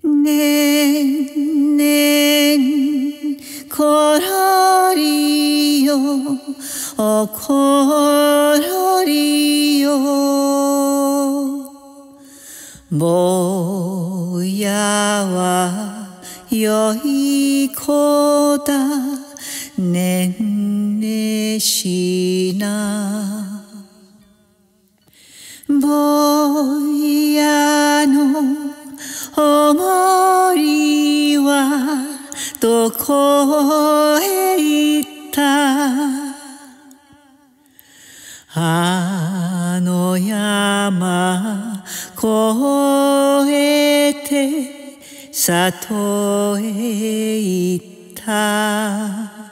ねんねんころりよおころりよ坊やはよい子だねんねしな坊やのおもりはどこへ行ったあの山越えて里へ行った